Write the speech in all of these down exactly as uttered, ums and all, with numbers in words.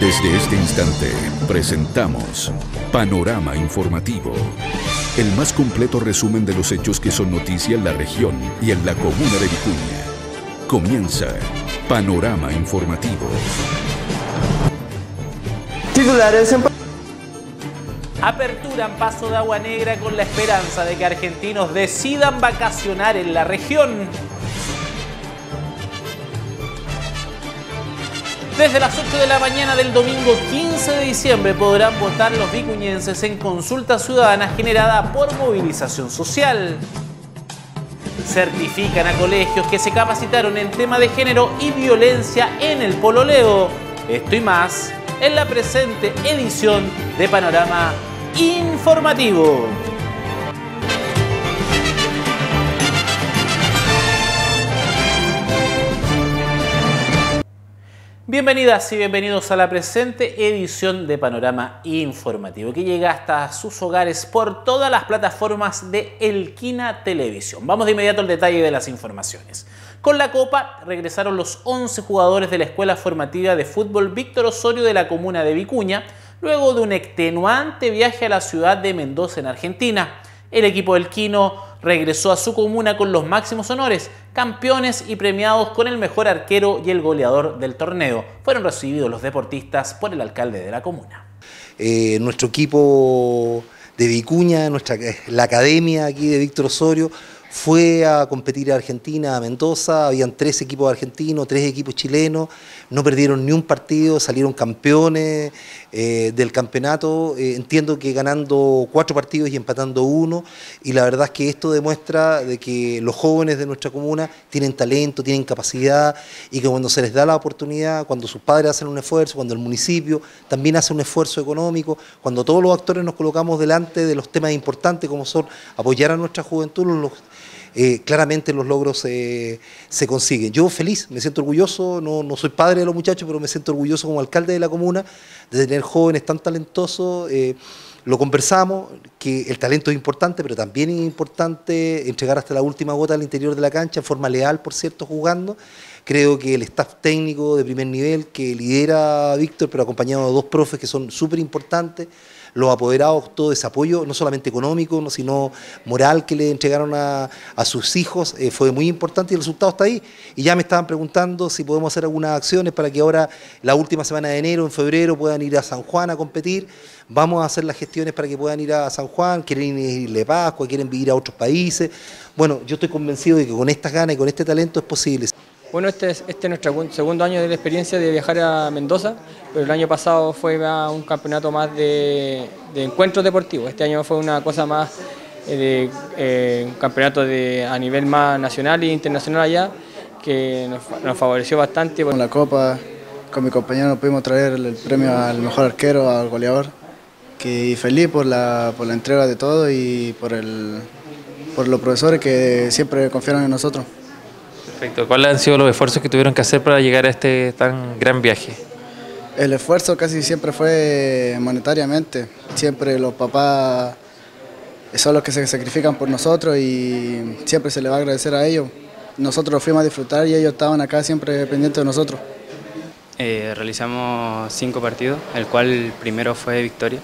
Desde este instante presentamos Panorama Informativo, el más completo resumen de los hechos que son noticia en la región y en la comuna de Vicuña. Comienza Panorama Informativo. Titulares en... Aperturan Paso de Agua Negra con la esperanza de que argentinos decidan vacacionar en la región. Desde las ocho de la mañana del domingo quince de diciembre podrán votar los vicuñenses en consulta ciudadana generada por movilización social. Certifican a colegios que se capacitaron en tema de género y violencia en el pololeo. Esto y más en la presente edición de Panorama Informativo. Bienvenidas y bienvenidos a la presente edición de Panorama Informativo, que llega hasta sus hogares por todas las plataformas de Elquina Televisión. Vamos de inmediato al detalle de las informaciones. Con la Copa regresaron los once jugadores de la Escuela Formativa de Fútbol Víctor Osorio de la comuna de Vicuña, luego de un extenuante viaje a la ciudad de Mendoza, en Argentina. El equipo elquino regresó a su comuna con los máximos honores, campeones y premiados con el mejor arquero y el goleador del torneo. Fueron recibidos los deportistas por el alcalde de la comuna. Eh, nuestro equipo de Vicuña, nuestra, la academia aquí de Víctor Osorio, fue a competir a Argentina, a Mendoza. Habían tres equipos argentinos, tres equipos chilenos, no perdieron ni un partido, salieron campeones eh, del campeonato, eh, entiendo que ganando cuatro partidos y empatando uno, y la verdad es que esto demuestra de que los jóvenes de nuestra comuna tienen talento, tienen capacidad, y que cuando se les da la oportunidad, cuando sus padres hacen un esfuerzo, cuando el municipio también hace un esfuerzo económico, cuando todos los actores nos colocamos delante de los temas importantes como son apoyar a nuestra juventud, los Eh, claramente los logros eh, se consiguen. Yo feliz, me siento orgulloso, no, no soy padre de los muchachos, pero me siento orgulloso como alcalde de la comuna de tener jóvenes tan talentosos. Eh, lo conversamos, que el talento es importante, pero también es importante entregar hasta la última gota al interior de la cancha, en forma leal, por cierto, jugando. Creo que el staff técnico de primer nivel que lidera a Víctor, pero acompañado de dos profes que son súper importantes, los apoderados, todo ese apoyo, no solamente económico, no, sino moral que le entregaron a, a sus hijos, eh, fue muy importante, y el resultado está ahí. Y ya me estaban preguntando si podemos hacer algunas acciones para que ahora, la última semana de enero, en febrero, puedan ir a San Juan a competir. Vamos a hacer las gestiones para que puedan ir a San Juan, quieren irle a Pascua, quieren ir a otros países. Bueno, yo estoy convencido de que con estas ganas y con este talento es posible. Bueno, este es, este es nuestro segundo año de la experiencia de viajar a Mendoza, pero el año pasado fue un campeonato más de, de encuentros deportivos. Este año fue una cosa más de eh, un campeonato de, a nivel más nacional e internacional allá, que nos, nos favoreció bastante. Con la Copa, con mi compañero nos pudimos traer el premio al mejor arquero, al goleador, que feliz por la, por la entrega de todo y por, el, por los profesores que siempre confiaron en nosotros. Perfecto. ¿Cuáles han sido los esfuerzos que tuvieron que hacer para llegar a este tan gran viaje? El esfuerzo casi siempre fue monetariamente. Siempre los papás son los que se sacrifican por nosotros y siempre se les va a agradecer a ellos. Nosotros fuimos a disfrutar y ellos estaban acá siempre pendientes de nosotros. Eh, realizamos cinco partidos, el cual el primero fue victoria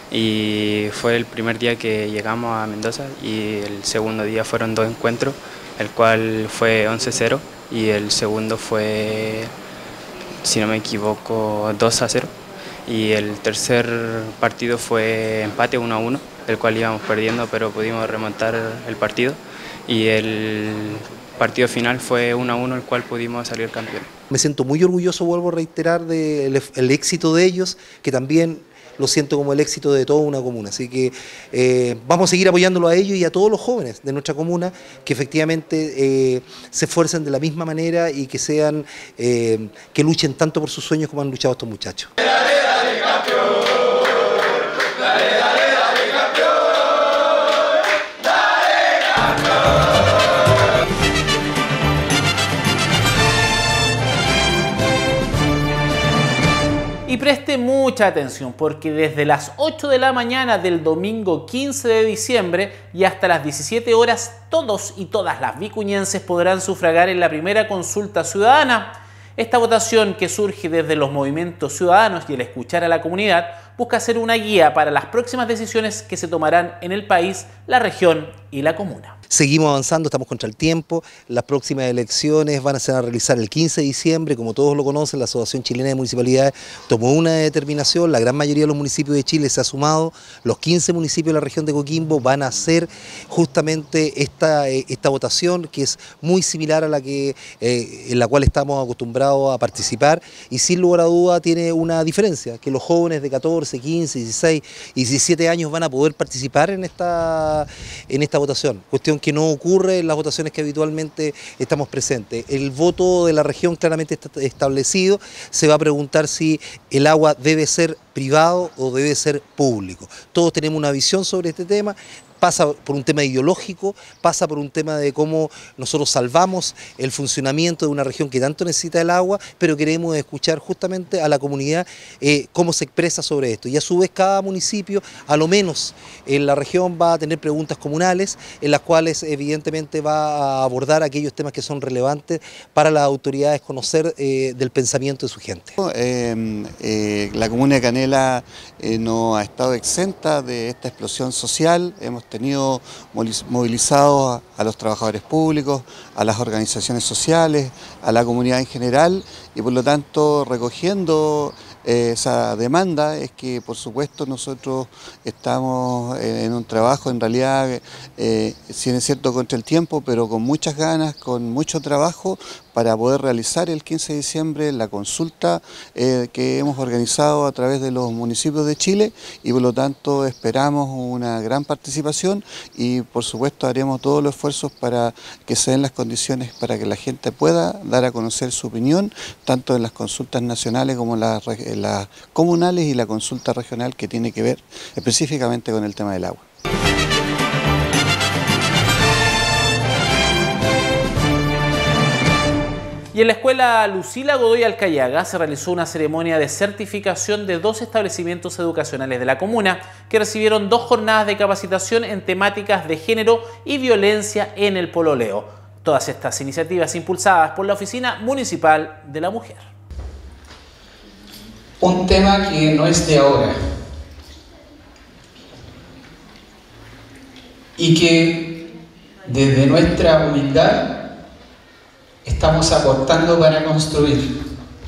y fue el primer día que llegamos a Mendoza, y el segundo día fueron dos encuentros, el cual fue once cero y el segundo fue, si no me equivoco, dos a cero, y el tercer partido fue empate uno a uno, el cual íbamos perdiendo pero pudimos remontar el partido, y el partido final fue uno a uno, el cual pudimos salir campeones. Me siento muy orgulloso, vuelvo a reiterar, del el éxito de ellos, que también lo siento como el éxito de toda una comuna. Así que eh, vamos a seguir apoyándolo a ellos y a todos los jóvenes de nuestra comuna que efectivamente eh, se esfuercen de la misma manera y que sean, eh, que luchen tanto por sus sueños como han luchado estos muchachos. Y preste mucha atención, porque desde las ocho de la mañana del domingo quince de diciembre y hasta las diecisiete horas, todos y todas las vicuñenses podrán sufragar en la primera consulta ciudadana. Esta votación, que surge desde los movimientos ciudadanos y el escuchar a la comunidad, busca ser una guía para las próximas decisiones que se tomarán en el país, la región y la comuna. Seguimos avanzando, estamos contra el tiempo. Las próximas elecciones van a ser a realizar el quince de diciembre, como todos lo conocen. La Asociación Chilena de Municipalidades tomó una determinación, la gran mayoría de los municipios de Chile se ha sumado, los quince municipios de la región de Coquimbo van a hacer justamente esta, esta votación, que es muy similar a la que, eh, en la cual estamos acostumbrados a participar, y sin lugar a duda tiene una diferencia, que los jóvenes de catorce, quince, dieciséis y diecisiete años van a poder participar en esta, en esta votación, cuestión que no ocurre en las votaciones que habitualmente estamos presentes. El voto de la región claramente está establecido, se va a preguntar si el agua debe ser privado o debe ser público. Todos tenemos una visión sobre este tema. Pasa por un tema ideológico, pasa por un tema de cómo nosotros salvamos el funcionamiento de una región que tanto necesita el agua, pero queremos escuchar justamente a la comunidad eh, cómo se expresa sobre esto. Y a su vez cada municipio, a lo menos en la región, va a tener preguntas comunales en las cuales evidentemente va a abordar aquellos temas que son relevantes para las autoridades conocer eh, del pensamiento de su gente. Eh, eh, la comuna de Canela eh, no ha estado exenta de esta explosión social. Hemos tenido movilizados a, a los trabajadores públicos, a las organizaciones sociales, a la comunidad en general, y por lo tanto recogiendo eh, esa demanda es que por supuesto nosotros estamos en, en un trabajo en realidad, eh, si es cierto, contra el tiempo, pero con muchas ganas, con mucho trabajo para poder realizar el quince de diciembre la consulta eh, que hemos organizado a través de los municipios de Chile, y por lo tanto esperamos una gran participación y por supuesto haremos todos los esfuerzos para que se den las condiciones para que la gente pueda dar a conocer su opinión, tanto en las consultas nacionales como en las, en las comunales y la consulta regional que tiene que ver específicamente con el tema del agua. Y en la escuela Lucila Godoy Alcayaga se realizó una ceremonia de certificación de dos establecimientos educacionales de la comuna que recibieron dos jornadas de capacitación en temáticas de género y violencia en el pololeo. Todas estas iniciativas impulsadas por la Oficina Municipal de la Mujer. Un tema que no es de ahora y que desde nuestra humildad estamos aportando para construir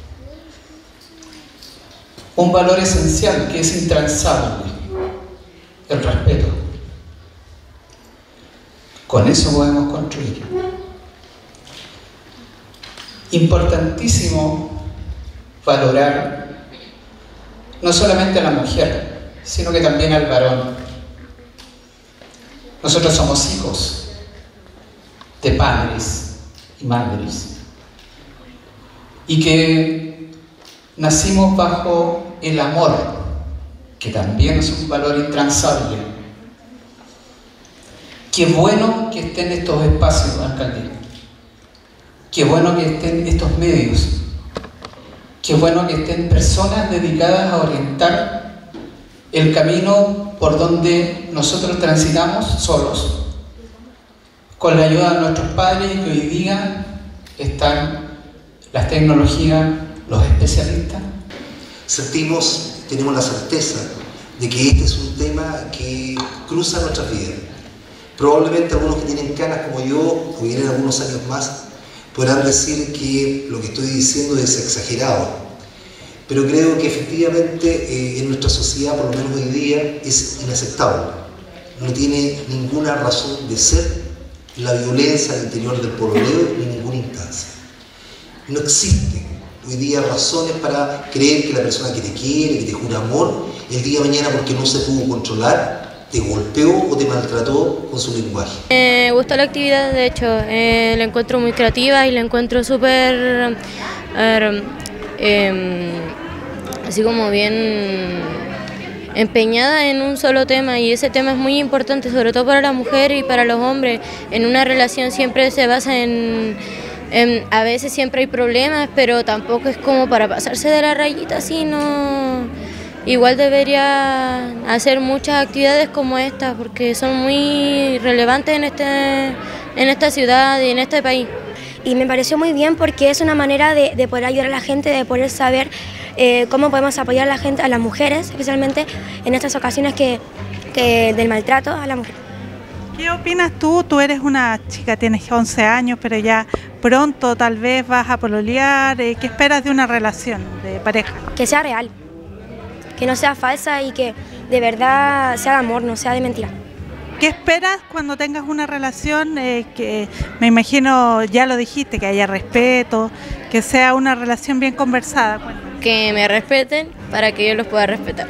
un valor esencial que es intransable, el respeto. Con eso podemos construir. Importantísimo valorar no solamente a la mujer, sino que también al varón. Nosotros somos hijos de padres y madres, y que nacimos bajo el amor, que también es un valor intransable. Qué bueno que estén estos espacios, alcaldía. Qué bueno que estén estos medios. Qué bueno que estén personas dedicadas a orientar el camino por donde nosotros transitamos solos, con la ayuda de nuestros padres, que hoy día están las tecnologías, los especialistas. Sentimos, tenemos la certeza de que este es un tema que cruza nuestras vidas. Probablemente algunos que tienen canas como yo, o vienen algunos años más, podrán decir que lo que estoy diciendo es exagerado. Pero creo que efectivamente eh, en nuestra sociedad, por lo menos hoy día, es inaceptable. No tiene ninguna razón de ser la violencia al interior del pololeo ni ninguna instancia. No existen hoy día razones para creer que la persona que te quiere, que te jura amor, el día de mañana, porque no se pudo controlar, te golpeó o te maltrató con su lenguaje. Me gustó la actividad, de hecho, eh, la encuentro muy creativa y la encuentro súper, eh, eh, así como bien empeñada en un solo tema, y ese tema es muy importante, sobre todo para la mujer y para los hombres. En una relación siempre se basa en, en a veces siempre hay problemas, pero tampoco es como para pasarse de la rayita, sino igual debería hacer muchas actividades como esta, porque son muy relevantes en, este, en esta ciudad y en este país. y me pareció muy bien porque es una manera de, de poder ayudar a la gente, de poder saber eh, cómo podemos apoyar a la gente, a las mujeres, especialmente en estas ocasiones que, que del maltrato a la mujer. ¿Qué opinas tú? Tú eres una chica, tienes once años, pero ya pronto tal vez vas a pololear. ¿Qué esperas de una relación de pareja? Que sea real, que no sea falsa y que de verdad sea de amor, no sea de mentira. ¿Qué esperas cuando tengas una relación? Eh, que me imagino, ya lo dijiste, que haya respeto, que sea una relación bien conversada. Cuéntame. Que me respeten para que yo los pueda respetar.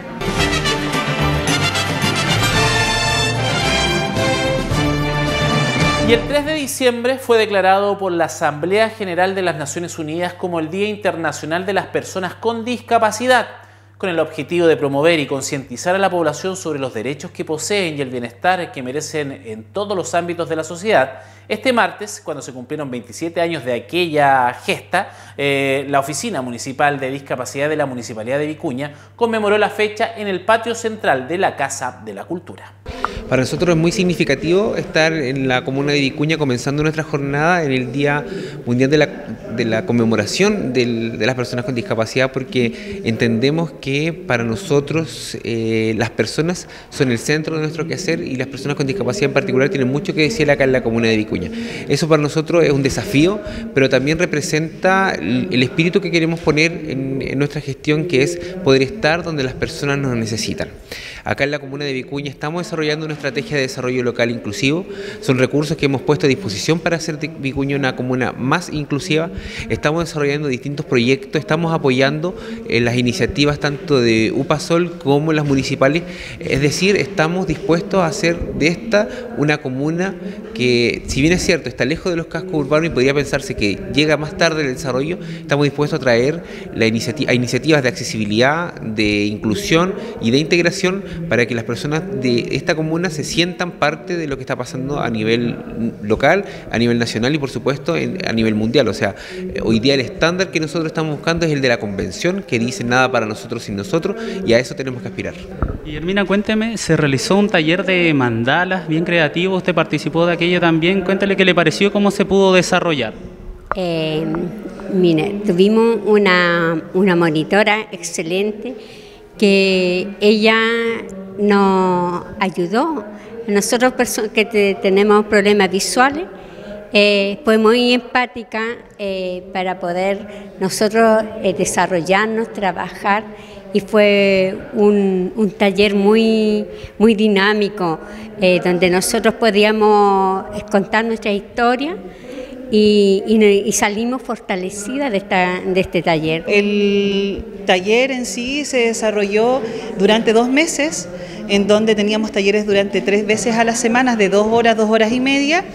Y el tres de diciembre fue declarado por la Asamblea General de las Naciones Unidas como el Día Internacional de las Personas con Discapacidad, con el objetivo de promover y concientizar a la población sobre los derechos que poseen y el bienestar que merecen en todos los ámbitos de la sociedad. Este martes, cuando se cumplieron veintisiete años de aquella gesta, eh, la Oficina Municipal de Discapacidad de la Municipalidad de Vicuña conmemoró la fecha en el patio central de la Casa de la Cultura. Para nosotros es muy significativo estar en la comuna de Vicuña comenzando nuestra jornada en el Día Mundial de la, de la conmemoración del, de las personas con discapacidad, porque entendemos que para nosotros eh, las personas son el centro de nuestro quehacer y las personas con discapacidad en particular tienen mucho que decir acá en la comuna de Vicuña. Eso para nosotros es un desafío, pero también representa el, el espíritu que queremos poner en, en nuestra gestión, que es poder estar donde las personas nos necesitan. Acá en la comuna de Vicuña estamos desarrollando una estrategia de desarrollo local inclusivo. Son recursos que hemos puesto a disposición para hacer de Vicuña una comuna más inclusiva. Estamos desarrollando distintos proyectos, estamos apoyando eh, las iniciativas tanto de UPASOL como las municipales. Es decir, estamos dispuestos a hacer de esta una comuna que, si bien es cierto, está lejos de los cascos urbanos y podría pensarse que llega más tarde el desarrollo, estamos dispuestos a traer la iniciativa, a iniciativas de accesibilidad, de inclusión y de integración para que las personas de esta comuna se sientan parte de lo que está pasando a nivel local, a nivel nacional y por supuesto en, a nivel mundial. O sea, hoy día el estándar que nosotros estamos buscando es el de la convención, que dice nada para nosotros sin nosotros, y a eso tenemos que aspirar. Y Hermina, cuénteme, se realizó un taller de mandalas bien creativo, usted participó de aquello también, cuéntale qué le pareció, cómo se pudo desarrollar. Eh, mire, tuvimos una, una monitora excelente que ella nos ayudó. Nosotros que te, tenemos problemas visuales, eh, fue muy empática eh, para poder nosotros eh, desarrollarnos, trabajar, y fue un, un taller muy, muy dinámico, eh, donde nosotros podíamos contar nuestra historia. Y, y, y salimos fortalecidas de, esta, de este taller. El taller en sí se desarrolló durante dos meses, en donde teníamos talleres durante tres veces a la semana, de dos horas, dos horas y media,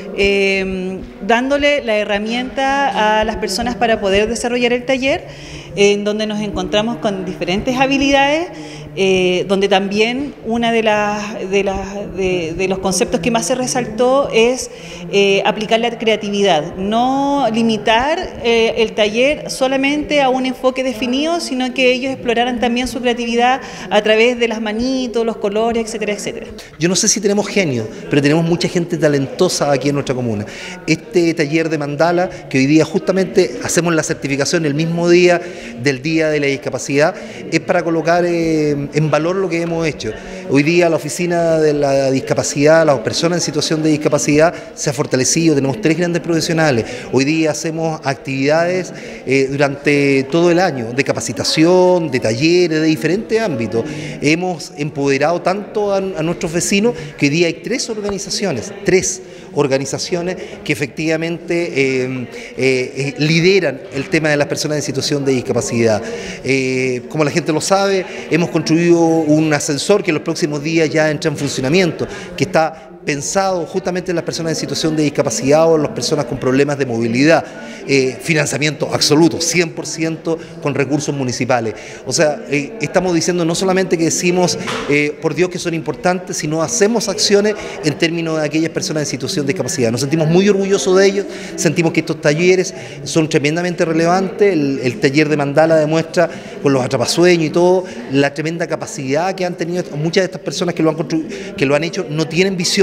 eh, dándole la herramienta a las personas para poder desarrollar el taller, en donde nos encontramos con diferentes habilidades, eh, donde también una de, las, de, las, de, de los conceptos que más se resaltó es eh, aplicar la creatividad, no limitar eh, el taller solamente a un enfoque definido, sino que ellos exploraran también su creatividad a través de las manitos, los colores, etcétera, etcétera. Yo no sé si tenemos genio, pero tenemos mucha gente talentosa aquí en nuestra comuna. Este taller de mandala, que hoy día justamente hacemos la certificación el mismo día del Día de la Discapacidad, es para colocar eh, en valor lo que hemos hecho. Hoy día la Oficina de la Discapacidad, las personas en situación de discapacidad, se ha fortalecido, tenemos tres grandes profesionales. Hoy día hacemos actividades eh, durante todo el año, de capacitación, de talleres, de diferentes ámbitos. Hemos empoderado tanto a, a nuestros vecinos que hoy día hay tres organizaciones, tres organizaciones que efectivamente eh, eh, lideran el tema de las personas en situación de discapacidad. Eh, como la gente lo sabe, hemos construido un ascensor que en los próximos días ya entra en funcionamiento, que está pensado justamente en las personas en situación de discapacidad o en las personas con problemas de movilidad. Eh, financiamiento absoluto, cien por ciento con recursos municipales. O sea, eh, estamos diciendo no solamente que decimos eh, por Dios que son importantes, sino hacemos acciones en términos de aquellas personas en situación de discapacidad. Nos sentimos muy orgullosos de ellos, sentimos que estos talleres son tremendamente relevantes. El, el taller de mandala demuestra con los atrapasueños y todo la tremenda capacidad que han tenido muchas de estas personas que lo han construido, que lo han hecho, no tienen visión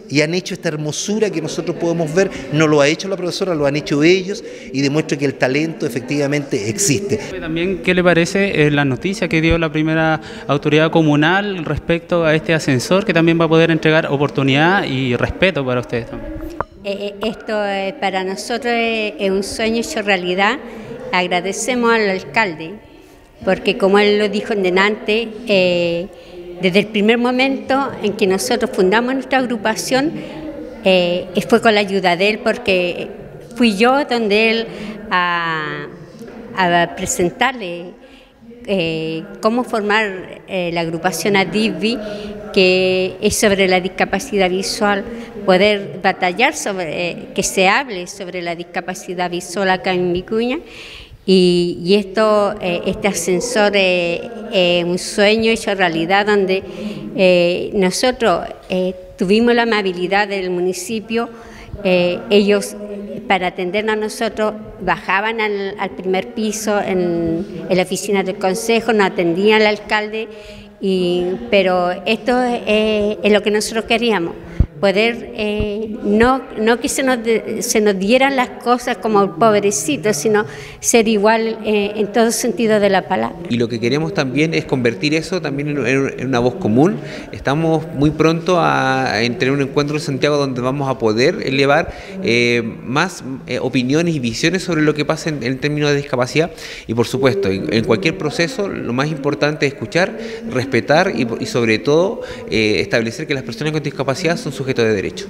y han hecho esta hermosura que nosotros podemos ver. No lo ha hecho la profesora, lo han hecho ellos, y demuestra que el talento efectivamente existe. También, ¿qué le parece eh, la noticia que dio la primera autoridad comunal respecto a este ascensor que también va a poder entregar oportunidad y respeto para ustedes también? Eh, esto eh, para nosotros es, es un sueño hecho realidad. Agradecemos al alcalde, porque como él lo dijo en delante, eh, desde el primer momento en que nosotros fundamos nuestra agrupación, eh, fue con la ayuda de él, porque fui yo donde él a, a presentarle eh, cómo formar eh, la agrupación ADIVI, que es sobre la discapacidad visual, poder batallar sobre, eh, que se hable sobre la discapacidad visual acá en Vicuña. Y, y esto, eh, este ascensor es eh, un sueño hecho realidad, donde eh, nosotros eh, tuvimos la amabilidad del municipio. Eh, ellos, para atendernos a nosotros, bajaban al, al primer piso en, en la oficina del consejo, nos atendían al alcalde, y, pero esto es, es lo que nosotros queríamos. Poder, eh, no, no que se nos, de, se nos dieran las cosas como pobrecitos, sino ser igual eh, en todo sentido de la palabra. Y lo que queremos también es convertir eso también en, en una voz común. Estamos muy pronto a, a tener un encuentro en Santiago donde vamos a poder elevar eh, más eh, opiniones y visiones sobre lo que pasa en, en términos de discapacidad. Y por supuesto, en, en cualquier proceso lo más importante es escuchar, respetar y, y sobre todo eh, establecer que las personas con discapacidad son sujetos de derecho.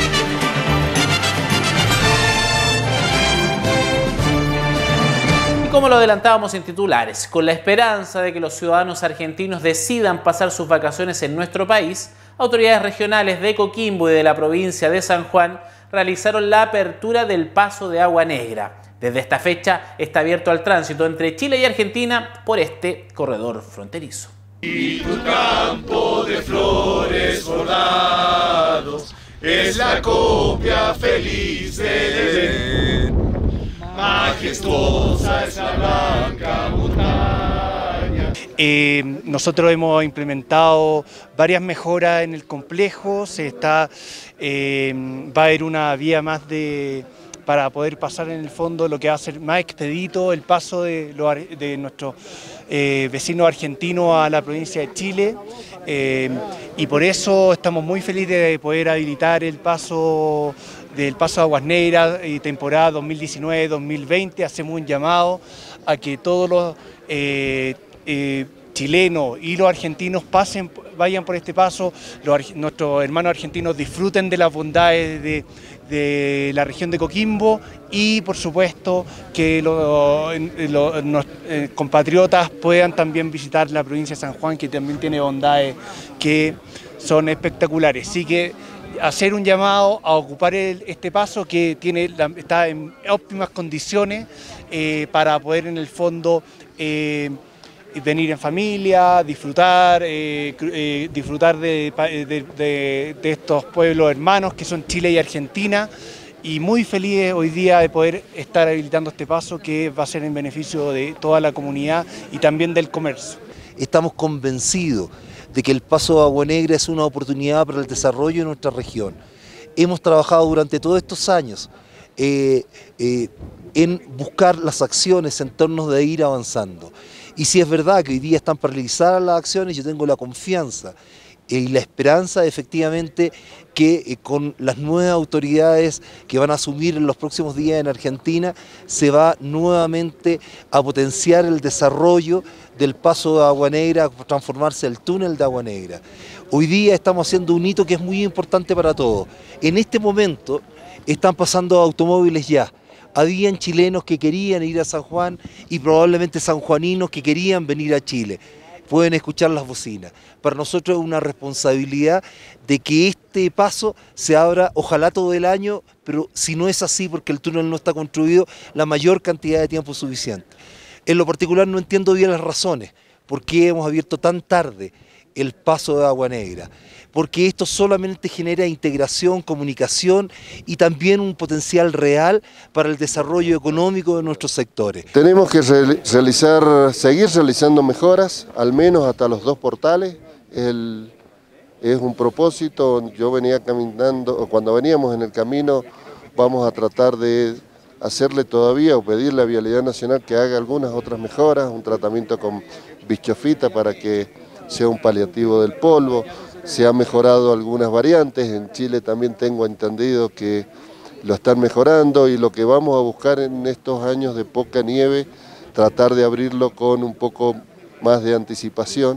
Y como lo adelantábamos en titulares, con la esperanza de que los ciudadanos argentinos decidan pasar sus vacaciones en nuestro país, autoridades regionales de Coquimbo y de la provincia de San Juan realizaron la apertura del paso de Agua Negra. Desde esta fecha está abierto al tránsito entre Chile y Argentina por este corredor fronterizo. Y tu campo de flores bordados es la copia feliz del Edén. Majestuosa es la blanca montaña. Eh, nosotros hemos implementado varias mejoras en el complejo. Se está, eh, va a haber una vía más de para poder pasar en el fondo, lo que va a ser más expedito el paso de, lo, de nuestros eh, vecinos argentinos a la provincia de Chile, eh, y por eso estamos muy felices de poder habilitar el paso del paso de Aguas Negras y temporada dos mil diecinueve dos mil veinte. Hacemos un llamado a que todos los eh, eh, chilenos y los argentinos pasen, vayan por este paso, los, nuestros hermanos argentinos disfruten de las bondades de, de la región de Coquimbo, y por supuesto que los lo, los eh, compatriotas puedan también visitar la provincia de San Juan, que también tiene bondades que son espectaculares. Así que hacer un llamado a ocupar el, este paso que tiene, está en óptimas condiciones eh, para poder en el fondo eh, venir en familia, disfrutar, eh, eh, disfrutar de, de, de, de estos pueblos hermanos que son Chile y Argentina, y muy feliz hoy día de poder estar habilitando este paso que va a ser en beneficio de toda la comunidad y también del comercio. Estamos convencidos de que el paso de Agua Negra es una oportunidad para el desarrollo de nuestra región. Hemos trabajado durante todos estos años eh, eh, en buscar las acciones en torno de ir avanzando. Y si es verdad que hoy día están paralizadas las acciones, yo tengo la confianza y la esperanza efectivamente que eh, con las nuevas autoridades que van a asumir en los próximos días en Argentina, se va nuevamente a potenciar el desarrollo del paso de Agua Negra, a transformarse el túnel de Agua Negra. Hoy día estamos haciendo un hito que es muy importante para todos. En este momento están pasando automóviles ya. Habían chilenos que querían ir a San Juan y probablemente sanjuaninos que querían venir a Chile. Pueden escuchar las bocinas. Para nosotros es una responsabilidad de que este paso se abra, ojalá todo el año, pero si no es así, porque el túnel no está construido, la mayor cantidad de tiempo suficiente. En lo particular no entiendo bien las razones, por qué hemos abierto tan tarde el paso de Agua Negra, porque esto solamente genera integración, comunicación y también un potencial real para el desarrollo económico de nuestros sectores. Tenemos que realizar, seguir realizando mejoras, al menos hasta los dos portales. El, es un propósito. Yo venía caminando, o cuando veníamos en el camino, vamos a tratar de hacerle todavía o pedirle a Vialidad Nacional que haga algunas otras mejoras, un tratamiento con bischofita para que sea un paliativo del polvo. Se han mejorado algunas variantes, en Chile también tengo entendido que lo están mejorando, y lo que vamos a buscar en estos años de poca nieve, tratar de abrirlo con un poco más de anticipación,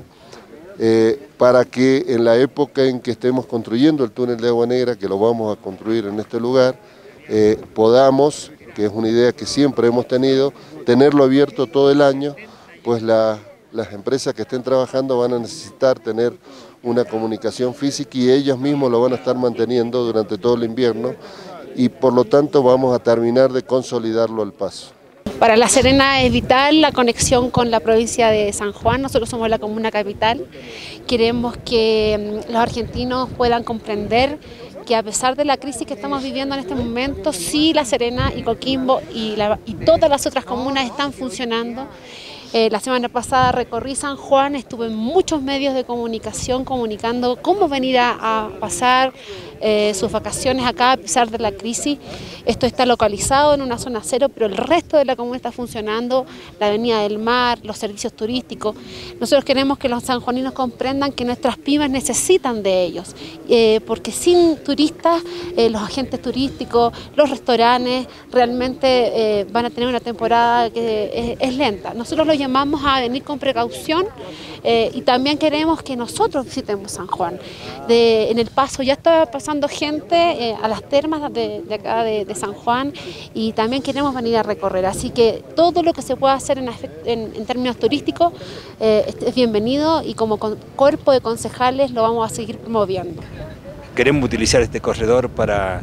eh, para que en la época en que estemos construyendo el túnel de Agua Negra, que lo vamos a construir en este lugar, eh, podamos, que es una idea que siempre hemos tenido, tenerlo abierto todo el año, pues la, las empresas que estén trabajando van a necesitar tener una comunicación física, y ellos mismos lo van a estar manteniendo durante todo el invierno, y por lo tanto vamos a terminar de consolidarlo al paso. Para La Serena es vital la conexión con la provincia de San Juan. Nosotros somos la comuna capital. Queremos que los argentinos puedan comprender que a pesar de la crisis que estamos viviendo en este momento, sí La Serena y Coquimbo y, la, y todas las otras comunas están funcionando. Eh, la semana pasada recorrí San Juan, estuve en muchos medios de comunicación comunicando cómo venir a, a pasar eh, sus vacaciones acá a pesar de la crisis. Esto está localizado en una zona cero, pero el resto de la comuna está funcionando, la Avenida del Mar, los servicios turísticos. Nosotros queremos que los sanjuaninos comprendan que nuestras pymes necesitan de ellos, eh, porque sin turistas, eh, los agentes turísticos, los restaurantes, realmente eh, van a tener una temporada que es, es lenta. Nosotros lo llamamos a venir con precaución, eh, y también queremos que nosotros visitemos San Juan. De, en el paso ya está pasando gente eh, a las termas de, de acá de, de San Juan, y también queremos venir a recorrer, así que todo lo que se pueda hacer en, en, en términos turísticos eh, es bienvenido, y como con, cuerpo de concejales lo vamos a seguir promoviendo. Queremos utilizar este corredor para,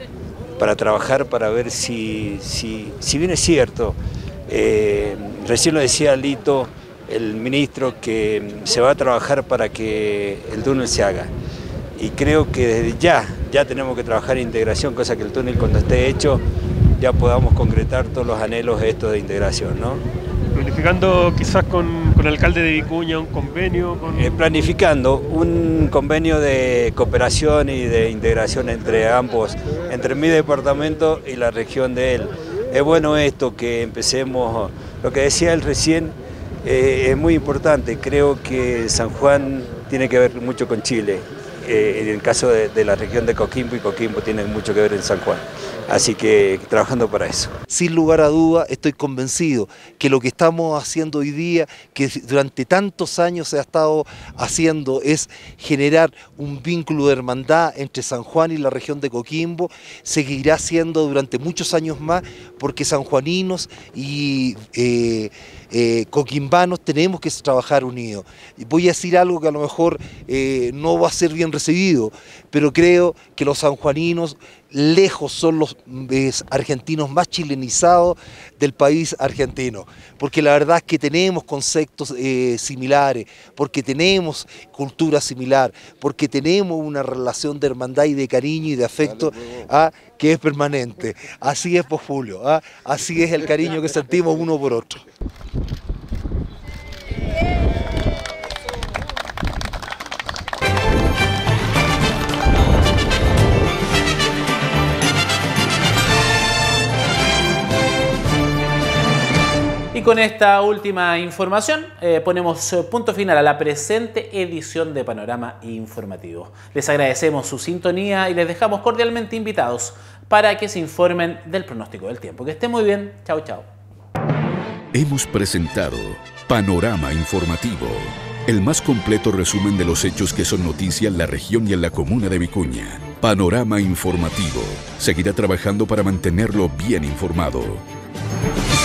para trabajar, para ver si, si, si bien es cierto, eh, recién lo decía Lito, el ministro, que se va a trabajar para que el túnel se haga. Y creo que desde ya, ya tenemos que trabajar en integración, cosa que el túnel cuando esté hecho ya podamos concretar todos los anhelos estos de integración, ¿no? Planificando quizás con, con el alcalde de Vicuña un convenio. Con... Eh, planificando un convenio de cooperación y de integración entre ambos, entre mi departamento y la región de él. Es bueno esto que empecemos, lo que decía él recién, eh, es muy importante. Creo que San Juan tiene que ver mucho con Chile. Eh, en el caso de, de la región de Coquimbo, y Coquimbo tiene mucho que ver en San Juan. Así que trabajando para eso. Sin lugar a duda, estoy convencido que lo que estamos haciendo hoy día, que durante tantos años se ha estado haciendo, es generar un vínculo de hermandad entre San Juan y la región de Coquimbo. Seguirá siendo durante muchos años más, porque sanjuaninos y eh, eh, coquimbanos tenemos que trabajar unidos. Voy a decir algo que a lo mejor eh, no va a ser bien recibido, pero creo que los sanjuaninos lejos son los eh, argentinos más chilenizados del país argentino, porque la verdad es que tenemos conceptos eh, similares, porque tenemos cultura similar, porque tenemos una relación de hermandad y de cariño y de afecto ah, que es permanente. Así es, pues, Julio, ah, así es el cariño que sentimos uno por otro. Y con esta última información eh, ponemos punto final a la presente edición de Panorama Informativo. Les agradecemos su sintonía y les dejamos cordialmente invitados para que se informen del pronóstico del tiempo. Que estén muy bien. Chao, chao. Hemos presentado Panorama Informativo, el más completo resumen de los hechos que son noticia en la región y en la comuna de Vicuña. Panorama Informativo seguirá trabajando para mantenerlo bien informado.